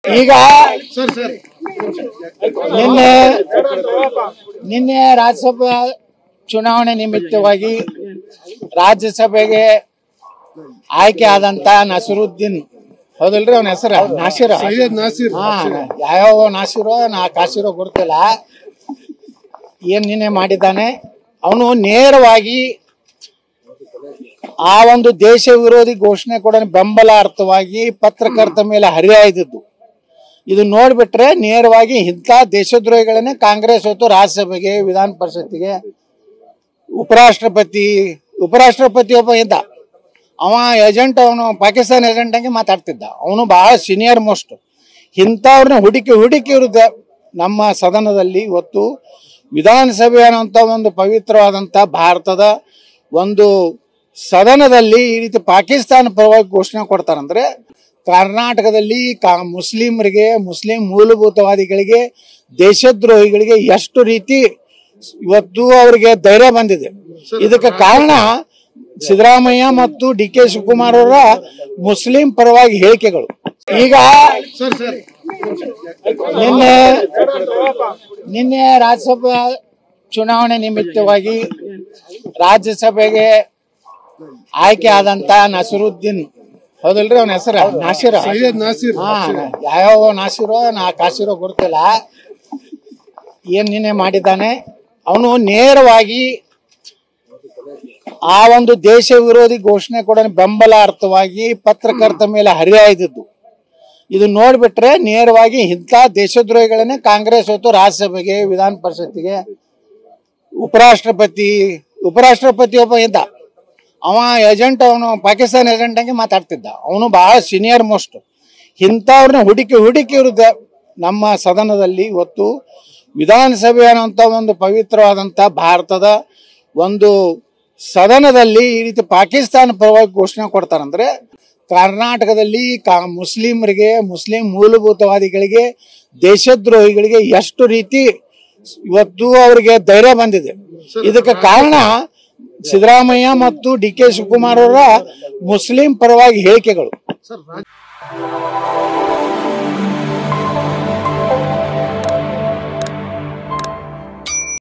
ಈಗ ನಿನ್ನೆ ರಾಜ್ಯಸಭಾ ಚುನಾವಣೆ ನಿಮಿತ್ತವಾಗಿ ರಾಜ್ಯಸಭೆಗೆ ಆಯ್ಕೆ ಆದಂತ ನಸರುದ್ದೀನ್ ಹೌದಲ್ರಿ ಅವನ ಹೆಸರು ನಾಸಿರ್ ಯಾವ ನಾಸಿರೋ ಕಾಸಿರೋ ಗೊತ್ತಿಲ್ಲ ಏನ್ ನಿನ್ನೆ ಮಾಡಿದ್ದಾನೆ ಅವನು ನೇರವಾಗಿ ಆ ಒಂದು ದೇಶ ವಿರೋಧಿ ಘೋಷಣೆ ಕೂಡ ಬೆಂಬಲಾರ್ಥವಾಗಿ ಪತ್ರಕರ್ತ ಮೇಲೆ ಹರಿಹಾಯ್ದಿದ್ದು ಇದು ನೋಡ್ಬಿಟ್ರೆ ನೇರವಾಗಿ ಇಂಥ ದೇಶದ್ರೋಹಿಗಳನ್ನೇ ಕಾಂಗ್ರೆಸ್ ಹೊತ್ತು ರಾಜ್ಯಸಭೆಗೆ ವಿಧಾನ ಪರಿಷತ್ತಿಗೆ ಉಪರಾಷ್ಟ್ರಪತಿ ಒಬ್ಬ ಇದ್ದ ಅವ ಏಜೆಂಟ್ ಅವನು ಪಾಕಿಸ್ತಾನ ಏಜೆಂಟ್ ಹಂಗೆ ಮಾತಾಡ್ತಿದ್ದ ಅವನು ಬಹಳ ಸೀನಿಯರ್ ಮೋಸ್ಟ್ ಇಂಥವ್ರನ್ನ ಹುಡುಕಿ ಇರುತ್ತೆ ನಮ್ಮ ಸದನದಲ್ಲಿ ಇವತ್ತು ವಿಧಾನಸಭೆ ಅನ್ನೋಂಥ ಒಂದು ಪವಿತ್ರವಾದಂಥ ಭಾರತದ ಒಂದು ಸದನದಲ್ಲಿ ಈ ರೀತಿ ಪಾಕಿಸ್ತಾನ ಪರವಾಗಿ ಘೋಷಣೆ ಕೊಡ್ತಾರಂದ್ರೆ ಕರ್ನಾಟಕದಲ್ಲಿ ಮುಸ್ಲಿಮರಿಗೆ ಮುಸ್ಲಿಂ ಮೂಲಭೂತವಾದಿಗಳಿಗೆ ದೇಶದ್ರೋಹಿಗಳಿಗೆ ಎಷ್ಟು ರೀತಿ ಇವತ್ತು ಅವರಿಗೆ ಧೈರ್ಯ ಬಂದಿದೆ ಇದಕ್ಕೆ ಕಾರಣ ಸಿದ್ದರಾಮಯ್ಯ ಮತ್ತು ಡಿ.ಕೆ. ಶಿವಕುಮಾರ್ ಅವರ ಮುಸ್ಲಿಂ ಪರವಾಗಿ ಹೇಳಿಕೆಗಳು ಈಗ ನಿನ್ನೆ ರಾಜ್ಯಸಭಾ ಚುನಾವಣೆ ನಿಮಿತ್ತವಾಗಿ ರಾಜ್ಯಸಭೆಗೆ ಆಯ್ಕೆ ಆದಂತ ನಸರುದ್ದೀನ್ ಹೌದಲ್ರಿ ಅವನ ಹೆಸರು ನಾಸಿರ್ ಯಾವ ನಾಸಿರೋ ಕಾಸಿರೋ ಗೊತ್ತಿಲ್ಲ ಏನ್ ನಿನ್ನೆ ಮಾಡಿದ್ದಾನೆ ಅವನು ನೇರವಾಗಿ ಆ ಒಂದು ದೇಶ ವಿರೋಧಿ ಘೋಷಣೆ ಕೂಡ ಬೆಂಬಲಾರ್ಥವಾಗಿ ಪತ್ರಕರ್ತ ಮೇಲೆ ಹರಿಹಾಯ್ದಿದ್ದು ಇದು ನೋಡ್ಬಿಟ್ರೆ ನೇರವಾಗಿ ಇಂಥ ದೇಶದ್ರೋಹಿಗಳನ್ನೇ ಕಾಂಗ್ರೆಸ್ ಹೊತ್ತು ರಾಜ್ಯಸಭೆಗೆ ವಿಧಾನ ಪರಿಷತ್ತಿಗೆ ಉಪರಾಷ್ಟ್ರಪತಿ ಒಬ್ಬ ಇದ್ದ ಅವ ಏಜೆಂಟ್ ಅವನು ಪಾಕಿಸ್ತಾನ ಏಜೆಂಟ್ ಹಂಗೆ ಮಾತಾಡ್ತಿದ್ದ ಅವನು ಬಹಳ ಸೀನಿಯರ್ ಮೋಸ್ಟ್ ಇಂಥವ್ರನ್ನ ಹುಡುಕಿ ಇರುತ್ತೆ ನಮ್ಮ ಸದನದಲ್ಲಿ ಇವತ್ತು ವಿಧಾನಸಭೆ ಅನ್ನೋಂಥ ಒಂದು ಪವಿತ್ರವಾದಂಥ ಭಾರತದ ಒಂದು ಸದನದಲ್ಲಿ ಈ ರೀತಿ ಪಾಕಿಸ್ತಾನ ಪರವಾಗಿ ಘೋಷಣೆ ಕೊಡ್ತಾರಂದ್ರೆ ಕರ್ನಾಟಕದಲ್ಲಿ ಮುಸ್ಲಿಮರಿಗೆ ಮುಸ್ಲಿಂ ಮೂಲಭೂತವಾದಿಗಳಿಗೆ ದೇಶದ್ರೋಹಿಗಳಿಗೆ ಎಷ್ಟು ರೀತಿ ಇವತ್ತು ಅವರಿಗೆ ಧೈರ್ಯ ಬಂದಿದೆ ಇದಕ್ಕೆ ಕಾರಣ ಸಿದ್ದರಾಮಯ್ಯ ಮತ್ತು ಡಿ.ಕೆ. ಶಿವಕುಮಾರ್ ಅವರ ಮುಸ್ಲಿಂ ಪರವಾಗಿ ಹೇಳಿಕೆಗಳು